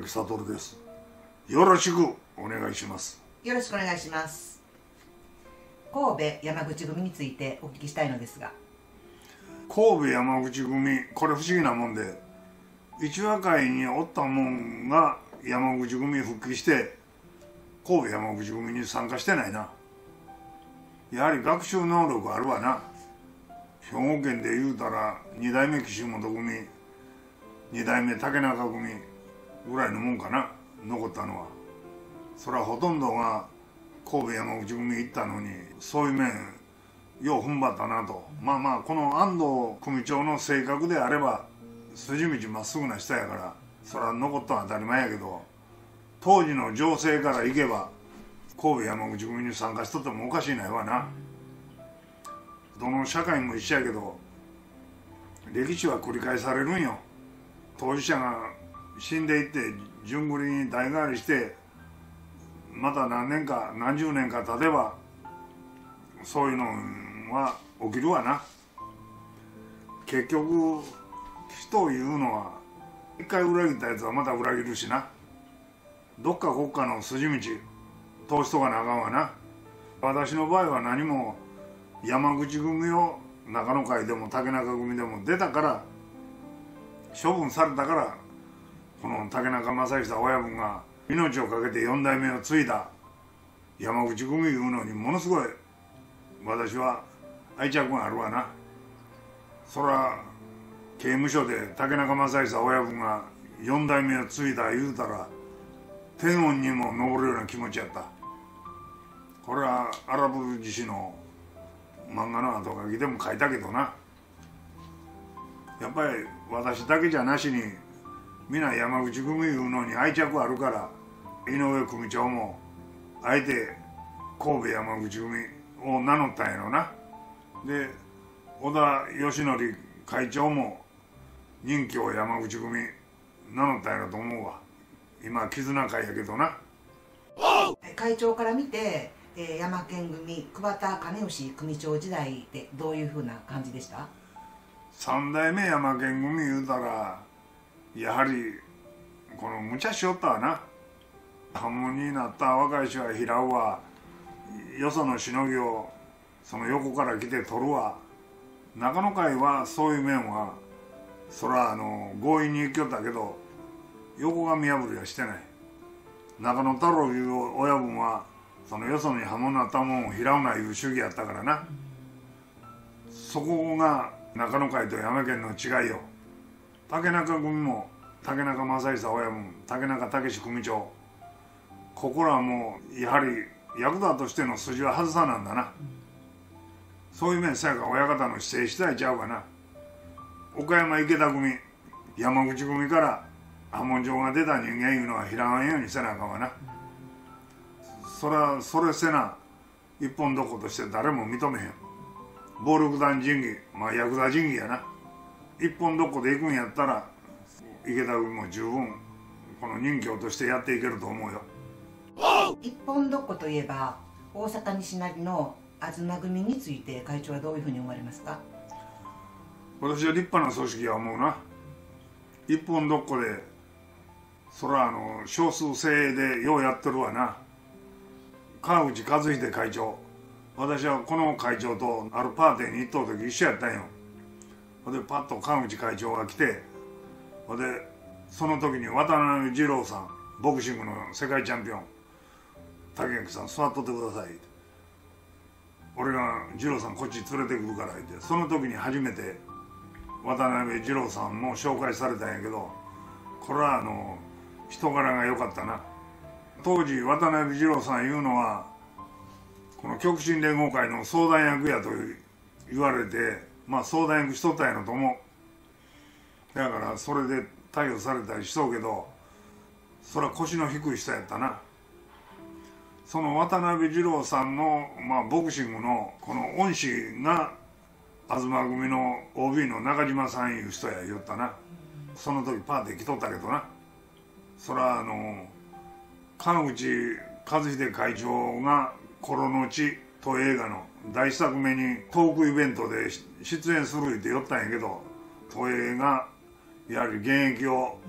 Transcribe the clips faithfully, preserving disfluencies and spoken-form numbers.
木悟です。よろしくお願いします。 よろしくお願いします。神戸山口組についてお聞きしたいのですが。 神戸山口組、これ不思議なもんで、一和会におったもんが山口組復帰して神戸山口組に参加してないな。やはり学習能力あるわな。兵庫県で言うたら二代目岸本組、二代目竹中組ぐらいのもんかな、残ったのは。それはほとんどが神戸山口組行ったのに、そういう面よう踏ん張ったなと。まあまあこの安藤組長の性格であれば筋道まっすぐな人やから、それは残ったのは当たり前やけど、当時の情勢からいけば神戸山口組に参加しとってもおかしいないわな。どの社会も一緒やけど歴史は繰り返されるんよ。当事者が死んでいって順繰りに代替わりして、また何年か何十年か経てばそういうのは起きるわな。結局人を言うのは、一回裏切ったやつはまた裏切るしな。どっか国家の筋道通しとかなあかんわな。私の場合は何も山口組を中野会でも竹中組でも出たから、処分されたから、この竹中正久親分が命を懸けてよん代目を継いだ山口組いうのにものすごい私は愛着があるわな。そら刑務所で竹中正久親分がよん代目を継いだ言うたら天音にも昇るような気持ちやった。これは荒ぶ自身の漫画の後書きでも書いたけどな。やっぱり私だけじゃなしに皆山口組いうのに愛着あるから、井上組長もあえて神戸山口組を名乗ったんやろな。で小田義則会長も任侠山口組名乗ったんやろと思うわ。今絆会やけどな。 会長から見て、えー、山県組桑田兼義組長時代ってどういうふうな感じでした？ 三代目山県組言うたらやはりこの無茶しよったわな。破門になった若い衆は平尾はよそのしのぎをその横から来て取るわ。中野会はそういう面はそらあの強引に行きよったけど横が見破りはしてない。中野太郎いう親分はそのよそに破門になったもんを拾うないう主義やったからな。そこが中野会と山県の違いよ。竹中組も竹中正久親分、竹中武組長、ここらはもうやはり役座としての筋は外さなんだな。そういう面さやか親方の姿勢次第ちゃうかな。岡山池田組、山口組から破門状が出た人間いうのは拾わんようにせなあかんわな。それはそれせな一本どことして誰も認めへん。暴力団仁義、まあヤクザ仁義やな。一本どこで行くんやったら池田組も十分この任侠としてやっていけると思うよ。 一本どこといえば大阪西成の東組について会長はどういうふうに思われますか？ 私は立派な組織や思うな。一本どっこでそらあの少数精鋭でようやってるわな。川口和秀会長、私はこの会長とあるパーティーに行った時一緒やったんよ。でパッと川口会長が来て、でその時に渡辺二郎さん、ボクシングの世界チャンピオン、竹垣さん座っとってください、俺が二郎さんこっち連れてくるから言って、その時に初めて渡辺二郎さんも紹介されたんやけど、これはあの人柄が良かったな。当時渡辺二郎さんいうのはこの極真連合会の相談役やと言われて、まあ相談役しとったんやろと思う。だからそれで逮捕されたりしとうけど、それは腰の低い人やったな。その渡辺二郎さんの、まあ、ボクシングのこの恩師が東組の オービー の中島さんいう人や言おったな。その時パーティー来とったけどな。それはあの川口和秀会長が「コロの地」と映画の大作目にトークイベントで出演するって言ったんやけど、東映がやはり現役を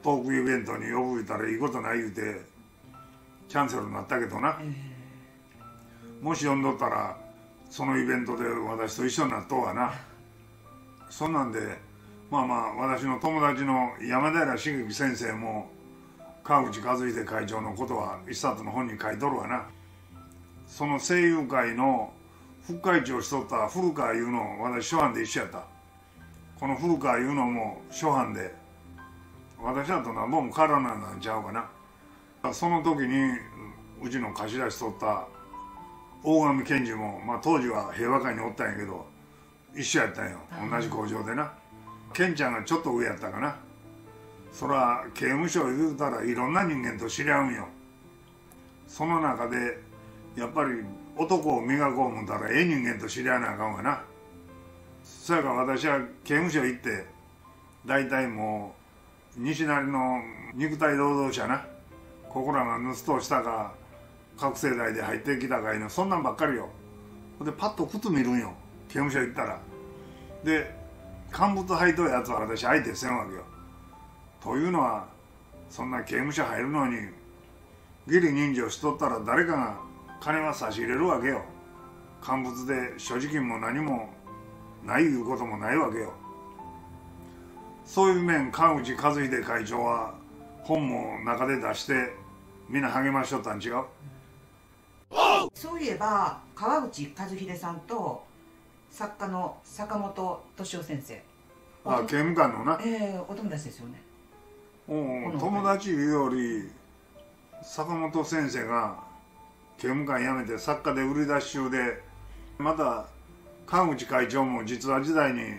トークイベントに呼ぶ言ったらいいことない言うてキャンセルになったけどな、もし呼んどったらそのイベントで私と一緒になっとうわな。そんなんでまあまあ私の友達の山寺茂樹先生も川口和秀会長のことは一冊の本に書いとるわな。その声優会の副会長しとった古川いうの私初版で一緒やった。この古川いうのも初版で私だとなんぼも変わらないなんちゃうかな。その時にうちの貸し出しとった大上健二も、まあ、当時は平和会におったんやけど一緒やったんよ、同じ工場でな。健ちゃんがちょっと上やったかな。そら刑務所言うたらいろんな人間と知り合うんよ。その中でやっぱり男を磨こう思ったらええ人間と知り合わなあかんわな。そやから私は刑務所行って大体もう西成の肉体労働者な、ここらが盗人したか覚醒剤で入ってきたかいのそんなんばっかりよ。でパッと靴見るんよ、刑務所行ったら。で乾物履いとるやつは私相手せんわけよ。というのはそんな刑務所入るのに義理人情しとったら誰かが金は差し入れるわけよ。乾物で所持金も何もないいうこともないわけよ。そういう面川口和秀会長は本も中で出してみんな励ましとったん違う？ そういえば川口和秀さんと作家の坂本敏夫先生、 あ、刑務官のな、 ええー、お友達ですよね。 おお、友達いうより坂本先生が刑務官辞めて作家で売り出し中で、また川口会長も実話時代に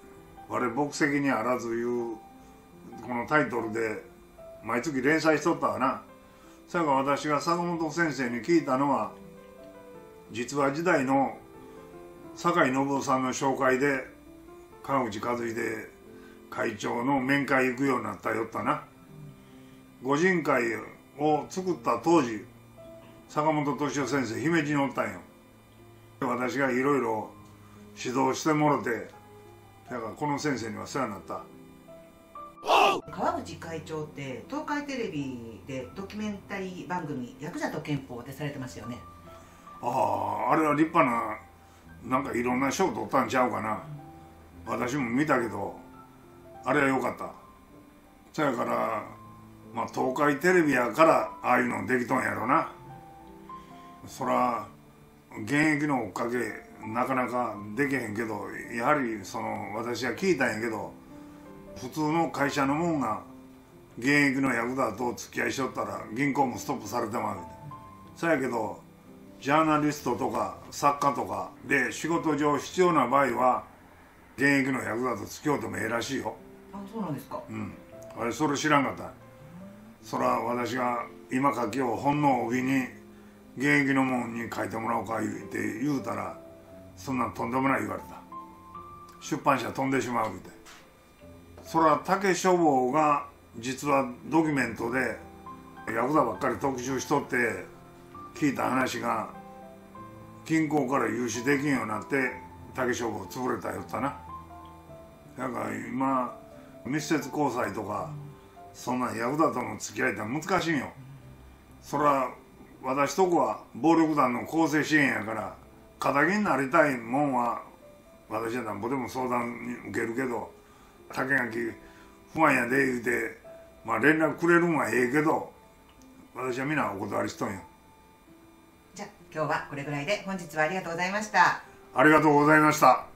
「我牧石にあらず」いうこのタイトルで毎月連載しとったわな。それから私が坂本先生に聞いたのは実話時代の坂井信夫さんの紹介で川口和秀会長の面会行くようになったよったな。御人会を作った当時坂本敏夫先生姫路におったんよ。私がいろいろ指導してもろて、だからこの先生には世話になった。 川口会長って東海テレビでドキュメンタリー番組「ヤクザと憲法」でされてますよね。 ああ、あれは立派ななんかいろんな賞取ったんちゃうかな。私も見たけどあれは良かった。そやからまあ東海テレビやからああいうのできとんやろな。そら現役の追っかけなかなかできへんけど、やはりその私は聞いたんやけど普通の会社のもんが現役のヤクザと付き合いしとったら銀行もストップされてまう。そやけどジャーナリストとか作家とかで仕事上必要な場合は現役のヤクザと付き合うてもええらしいよ。 あ、そうなんですか。 うん、あれそれ知らんかった。そら私が今書きを本の帯に現役のもんに書いてもらおうか言うて言うたらそんなんとんでもない言われた。出版社飛んでしまうみたい。そら竹書房が実はドキュメントでヤクザばっかり特集しとって聞いた話が銀行から融資できんようになって竹書房潰れたよったな。だから今密接交際とかそんなヤクザとの付き合いって難しいんよ。そら私とこは暴力団の更生支援やから仇になりたいもんは私はなんぼでも相談に受けるけど竹垣不安やで言うて、まあ、連絡くれるんはええけど私は皆お断りしとんよ。 じゃあ今日はこれぐらいで本日はありがとうございました。 ありがとうございました。